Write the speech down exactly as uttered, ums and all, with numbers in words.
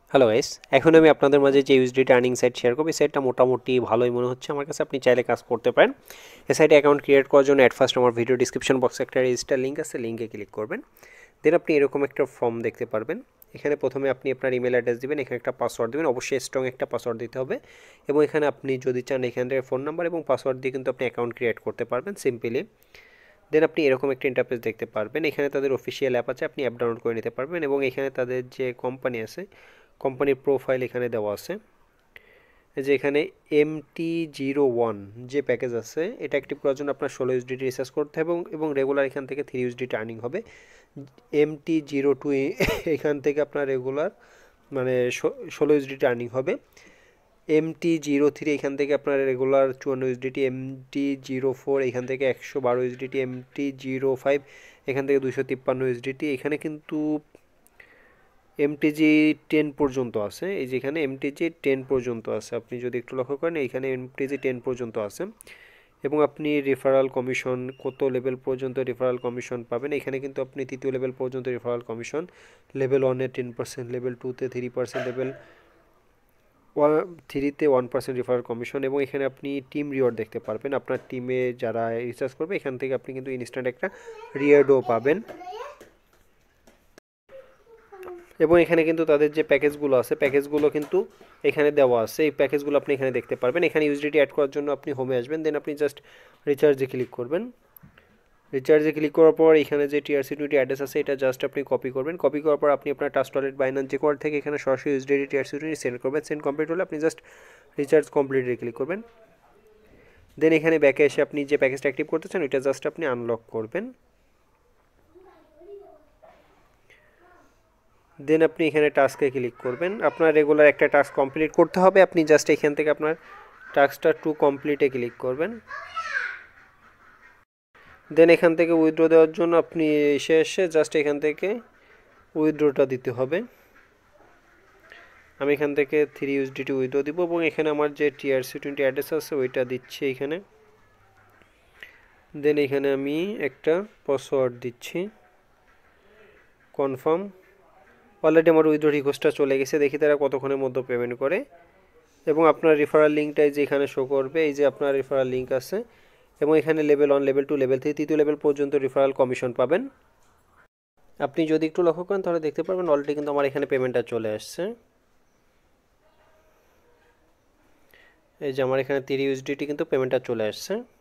Hello guys, এখন আমি আপনাদের মাঝে যে ইউএসডিটি আর্নিং সাইট শেয়ার করব এই সাইটটা মোটামুটি ভালোই মনে হচ্ছে আমার কাছে। আপনি চাইলে কাজ করতে পারেন। এই সাইটে অ্যাকাউন্ট ক্রিয়েট করার জন্য অ্যাট ফার্স্ট আমার ভিডিও ডিসক্রিপশন বক্সে একটা রেজিস্টার লিঙ্ক আছে, লিঙ্কে ক্লিক করবেন। দেন আপনি এরকম একটা ফর্ম দেখতে পারবেন। এখানে প্রথমে আপনি আপনার ইমেল অ্যাড্রেস দিবেন, এখানে একটা পাসওয়ার্ড দিবেন, অবশ্যই স্ট্রং একটা পাসওয়ার্ড দিতে হবে। এবং এখানে আপনি যদি চান এখান থেকে ফোন নাম্বার এবং পাসওয়ার্ড দিয়ে কিন্তু আপনি অ্যাকাউন্ট ক্রিয়েট করতে পারবেন সিম্পলি। দেন আপনি এরকম একটা ইন্টারফেস দেখতে পারবেন। এখানে তাদের অফিসিয়াল অ্যাপ আছে, আপনি অ্যাপ ডাউনলোড করে নিতে পারবেন। এবং এখানে তাদের যে কোম্পানি আছে, কোম্পানির প্রোফাইল এখানে দেওয়া আছে। যে এখানে এম টি জিরো ওয়ান যে প্যাকেজ আছে এটা অ্যাক্টিভ করার জন্য আপনার ষোলো ইউএসডিটি রিচার্জ করতে হবে এবং এবং রেগুলার এখান থেকে থ্রি ইউএসডিটি আর্নিং হবে। এম টি জিরো টু এখান থেকে আপনার রেগুলার মানে ষোলো ইউএসডিটি আর্নিং হবে। এম টি জিরো থ্রি এখান থেকে আপনার রেগুলার চুয়ান্ন USDT, M T zero four এখান থেকে একশো বারো USDT, M T zero five এখান থেকে দুশো তিপ্পান্ন ইউএসডিটি। এখানে কিন্তু এমটিজি টেন পর্যন্ত আছে, এই যেখানে এমটিজি টেন পর্যন্ত আছে, আপনি যদি একটু লক্ষ্য করেন এইখানে এমটিজি টেন পর্যন্ত আছে। এবং আপনি রেফারাল কমিশন কত লেভেল পর্যন্ত রেফারাল কমিশন পাবেন, এখানে কিন্তু আপনি তৃতীয় লেভেল পর্যন্ত রেফারাল কমিশন, লেভেল ওয়ানে টেন পার্সেন্ট, লেভেল টুতে থ্রি পার্সেন্ট, লেভেল ওয়ান থ্রিতে ওয়ান পার্সেন্ট রেফারাল কমিশন। এবং এখানে আপনি টিম রিওয়ার্ড দেখতে পারবেন, আপনার টিমে যারা রিচার্জ করবে এখান থেকে আপনি কিন্তু ইনস্ট্যান্ট একটা রিওয়ার্ডও পাবেন। এবং এখানে কিন্তু তাদের যে প্যাকেজগুলো আছে প্যাকেজগুলো কিন্তু এখানে দেওয়া আছে, এই প্যাকেজগুলো আপনি এখানে দেখতে পারবেন। এখানে ইউএসডিটি অ্যাড করার জন্য আপনি হোমে আসবেন, দেন আপনি জাস্ট রিচার্জে ক্লিক করবেন। রিচার্জে ক্লিক করার পর এখানে যে টিআরসি টোয়েন্টি অ্যাড্রেস আছে এটা জাস্ট আপনি কপি করবেন। কপি করার পর আপনি আপনার ট্রাস্ট ওয়ালেট বাইন্যান্স যে কোড থেকে এখানে সরাসরি ইউএসডিটি টিআরসি টোয়েন্টি সেন্ড করবেন। সেন্ড কমপ্লিট হলে আপনি জাস্ট রিচার্জ কমপ্লিটে ক্লিক করবেন। দেন এখানে ব্যাকে এসে আপনি যে প্যাকেজটা অ্যাক্টিভ করতে চান এটা জাস্ট আপনি আনলক করবেন। দেন আপনি এখানে টাস্কে ক্লিক করবেন। আপনার রেগুলার একটা টাস্ক কমপ্লিট করতে হবে, আপনি জাস্ট এখান থেকে আপনার টাস্কটা টু কমপ্লিটে ক্লিক করবেন। দেন এখান থেকে উইথড্র দেওয়ার জন্য আপনি এসে এসে জাস্ট এখান থেকে উইথড্রটা দিতে হবে। আমি এখান থেকে থ্রি ইউএসডিটি উইথড্র দিব এবং এখানে আমার যে টিআরসি টোয়েন্টি অ্যাড্রেস আছে ওইটা দিচ্ছি এখানে। দেন এখানে আমি একটা পাসওয়ার্ড দিচ্ছি, কনফার্ম। অলরেডি আমার উইথড্র রিকোয়েস্টটা চলে গেছে, দেখি তারা কতক্ষণের মধ্যে পেমেন্ট করে। এবং আপনার রেফারাল লিঙ্কটাই যে এখানে শো করবে, এই যে আপনার রেফারাল লিঙ্ক আছে। এবং এখানে level one, level two, level three, তৃতীয় লেভেল পর্যন্ত রেফারাল কমিশন পাবেন। আপনি যদি একটু লক্ষ্য করেন তাহলে দেখতে পারবেন অলরেডি কিন্তু আমার এখানে পেমেন্টটা চলে আসছে। এই যে আমার এখানে থ্রি ইউএসডিটি কিন্তু পেমেন্টটা চলে আসছে।